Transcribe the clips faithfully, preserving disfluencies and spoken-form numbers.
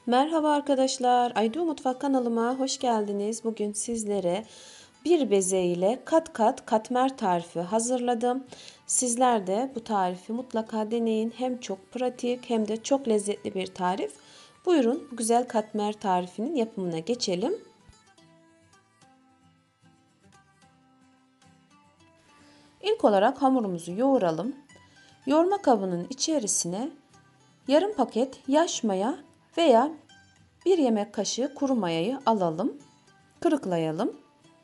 Merhaba arkadaşlar, Aydo Mutfak kanalıma hoş geldiniz. Bugün sizlere bir beze ile kat kat katmer tarifi hazırladım. Sizler de bu tarifi mutlaka deneyin. Hem çok pratik hem de çok lezzetli bir tarif. Buyurun bu güzel katmer tarifinin yapımına geçelim. İlk olarak hamurumuzu yoğuralım. Yoğurma kabının içerisine yarım paket yaş maya veya bir yemek kaşığı kuru mayayı alalım. Kırıklayalım.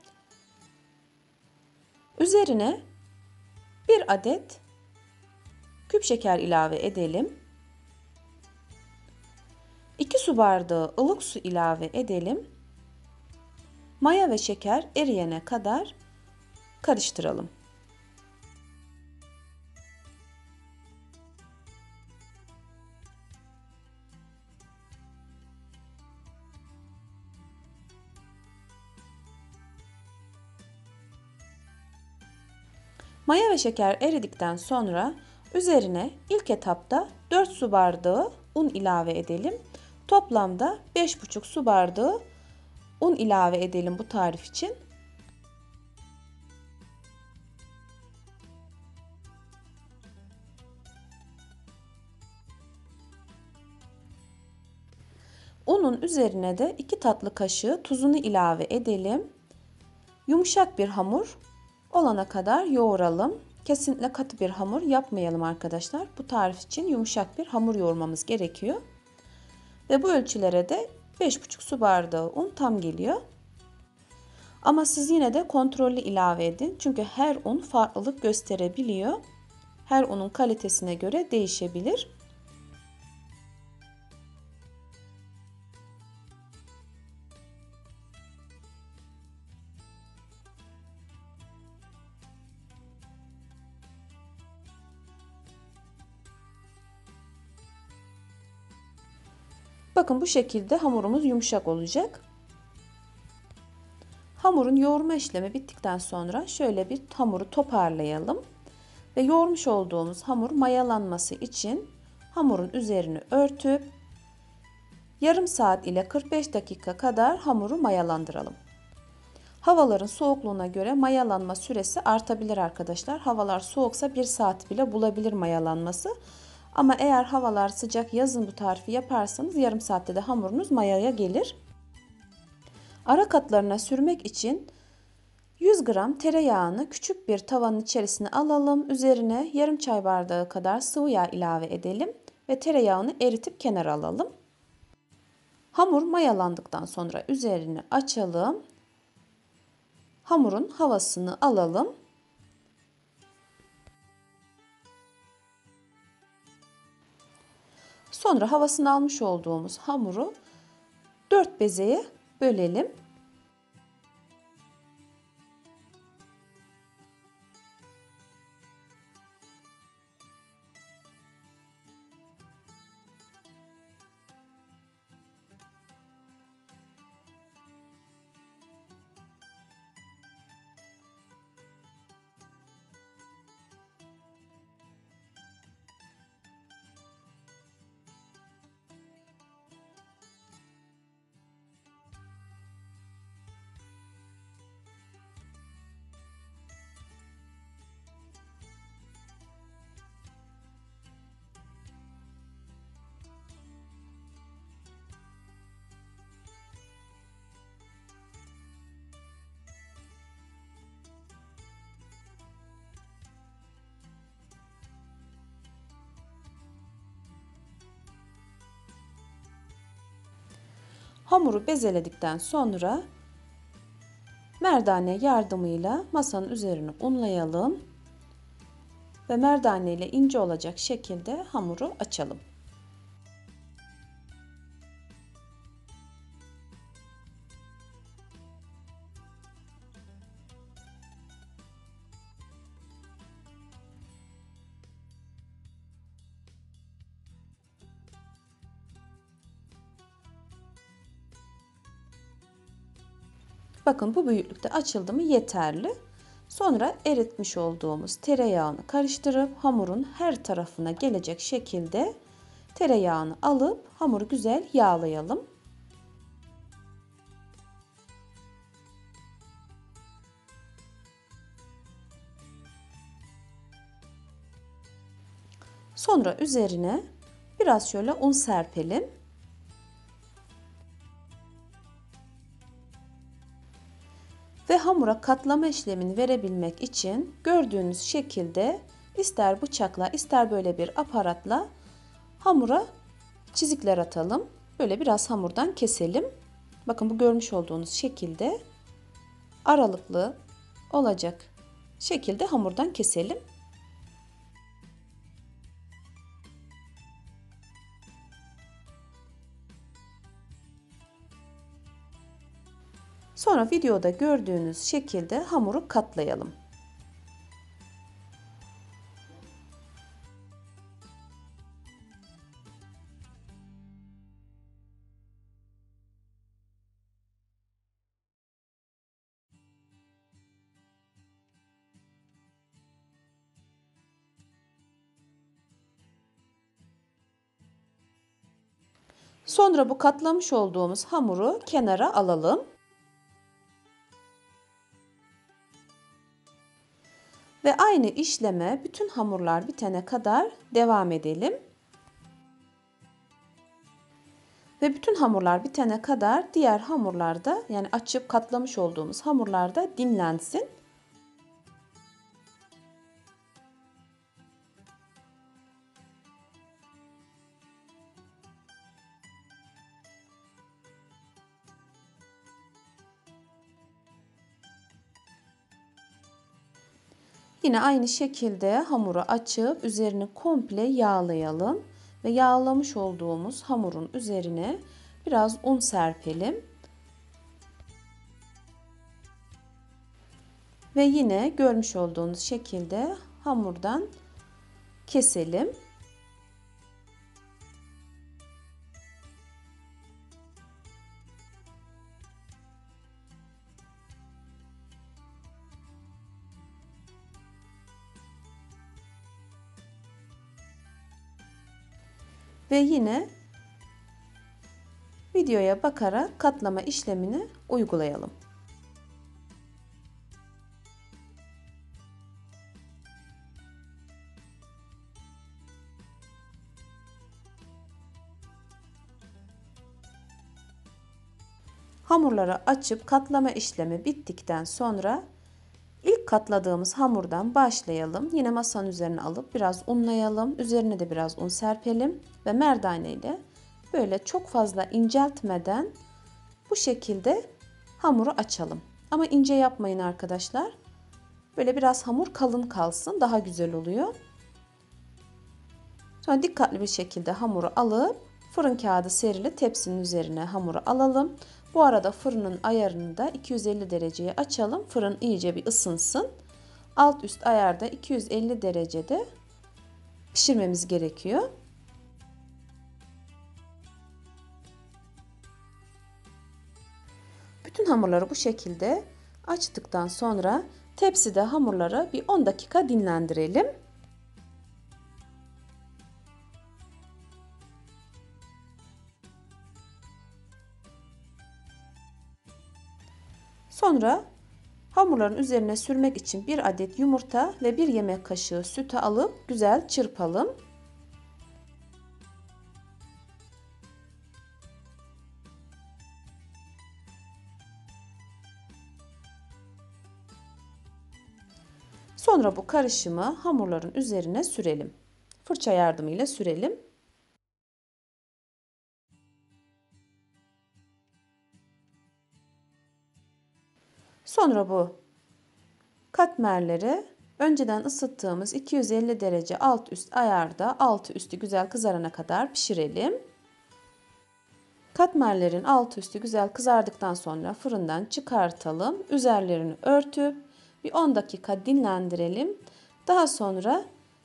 Üzerine bir adet küp şeker ilave edelim. iki su bardağı ılık su ilave edelim. Maya ve şeker eriyene kadar karıştıralım. Maya ve şeker eridikten sonra üzerine ilk etapta dört su bardağı un ilave edelim. Toplamda beş buçuk su bardağı un ilave edelim bu tarif için. Unun üzerine de iki tatlı kaşığı tuzunu ilave edelim. Yumuşak bir hamur olana kadar yoğuralım. Kesinlikle katı bir hamur yapmayalım arkadaşlar. Bu tarif için yumuşak bir hamur yoğurmamız gerekiyor. Ve bu ölçülere de beş buçuk su bardağı un tam geliyor. Ama siz yine de kontrollü ilave edin. Çünkü her un farklılık gösterebiliyor. Her unun kalitesine göre değişebilir. Bakın bu şekilde hamurumuz yumuşak olacak. Hamurun yoğurma işlemi bittikten sonra şöyle bir hamuru toparlayalım. Ve yoğurmuş olduğumuz hamur mayalanması için hamurun üzerini örtüp yarım saat ile kırk beş dakika kadar hamuru mayalandıralım. Havaların soğukluğuna göre mayalanma süresi artabilir arkadaşlar. Havalar soğuksa bir saat bile bulabilir mayalanması. Ama eğer havalar sıcak, yazın bu tarifi yaparsanız yarım saatte de hamurunuz mayaya gelir. Ara katlarına sürmek için yüz gram tereyağını küçük bir tavanın içerisine alalım. Üzerine yarım çay bardağı kadar sıvı yağ ilave edelim ve tereyağını eritip kenara alalım. Hamur mayalandıktan sonra üzerini açalım. Hamurun havasını alalım. Sonra havasını almış olduğumuz hamuru dört bezeye bölelim. Hamuru bezeledikten sonra merdane yardımıyla masanın üzerine unlayalım ve merdane ile ince olacak şekilde hamuru açalım. Bakın bu büyüklükte açıldı mı yeterli. Sonra eritmiş olduğumuz tereyağını karıştırıp hamurun her tarafına gelecek şekilde tereyağını alıp hamuru güzel yağlayalım. Sonra üzerine biraz şöyle un serpelim. Ve hamura katlama işlemini verebilmek için gördüğünüz şekilde ister bıçakla ister böyle bir aparatla hamura çizikler atalım. Böyle biraz hamurdan keselim. Bakın bu görmüş olduğunuz şekilde aralıklı olacak şekilde hamurdan keselim. Sonra videoda gördüğünüz şekilde hamuru katlayalım. Sonra bu katlamış olduğumuz hamuru kenara alalım. Ve aynı işleme bütün hamurlar bitene kadar devam edelim. Ve bütün hamurlar bitene kadar diğer hamurlarda, yani açıp katlamış olduğumuz hamurlarda dinlensin. Yine aynı şekilde hamuru açıp üzerini komple yağlayalım. Ve yağlamış olduğumuz hamurun üzerine biraz un serpelim. Ve yine görmüş olduğunuz şekilde hamurdan keselim. Ve yine videoya bakarak katlama işlemini uygulayalım. Hamurları açıp katlama işlemi bittikten sonra ilk katladığımız hamurdan başlayalım. Yine masanın üzerine alıp biraz unlayalım. Üzerine de biraz un serpelim ve merdane ile böyle çok fazla inceltmeden bu şekilde hamuru açalım. Ama ince yapmayın arkadaşlar. Böyle biraz hamur kalın kalsın, daha güzel oluyor. Sonra dikkatli bir şekilde hamuru alıp fırın kağıdı serili tepsinin üzerine hamuru alalım. Bu arada fırının ayarını da iki yüz elli dereceye açalım. Fırın iyice bir ısınsın. Alt üst ayarda iki yüz elli derecede pişirmemiz gerekiyor. Bütün hamurları bu şekilde açtıktan sonra tepside hamurları bir on dakika dinlendirelim. Sonra hamurların üzerine sürmek için bir adet yumurta ve bir yemek kaşığı sütü alıp güzel çırpalım. Sonra bu karışımı hamurların üzerine sürelim. Fırça yardımıyla sürelim. Sonra bu katmerleri önceden ısıttığımız iki yüz elli derece alt üst ayarda altı üstü güzel kızarana kadar pişirelim. Katmerlerin altı üstü güzel kızardıktan sonra fırından çıkartalım. Üzerlerini örtüp bir on dakika dinlendirelim. Daha sonra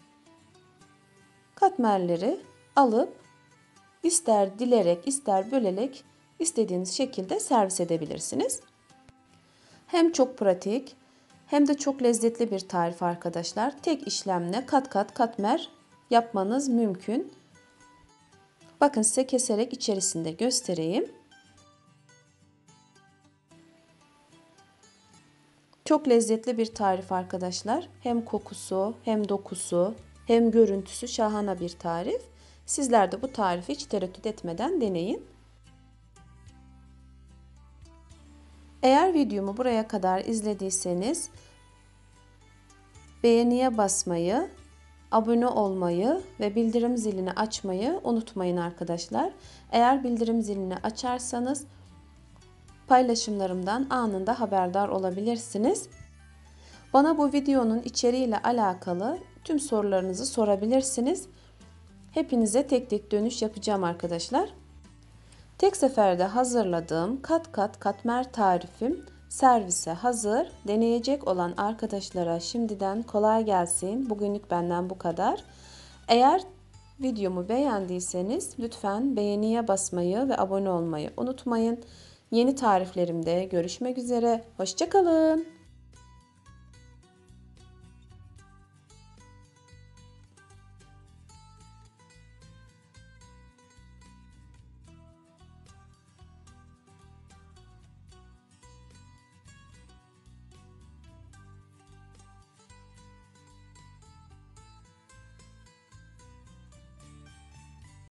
katmerleri alıp ister dilerek ister bölerek istediğiniz şekilde servis edebilirsiniz. Hem çok pratik hem de çok lezzetli bir tarif arkadaşlar. Tek işlemle kat kat katmer yapmanız mümkün. Bakın size keserek içerisinde göstereyim. Çok lezzetli bir tarif arkadaşlar. Hem kokusu, hem dokusu, hem görüntüsü şahane bir tarif. Sizler de bu tarifi hiç tereddüt etmeden deneyin. Eğer videomu buraya kadar izlediyseniz beğeniye basmayı, abone olmayı ve bildirim zilini açmayı unutmayın arkadaşlar. Eğer bildirim zilini açarsanız paylaşımlarımdan anında haberdar olabilirsiniz. Bana bu videonun içeriğiyle alakalı tüm sorularınızı sorabilirsiniz. Hepinize tek tek dönüş yapacağım arkadaşlar. Tek seferde hazırladığım kat kat katmer tarifim servise hazır. Deneyecek olan arkadaşlara şimdiden kolay gelsin. Bugünlük benden bu kadar. Eğer videomu beğendiyseniz lütfen beğeniye basmayı ve abone olmayı unutmayın. Yeni tariflerimde görüşmek üzere. Hoşça kalın.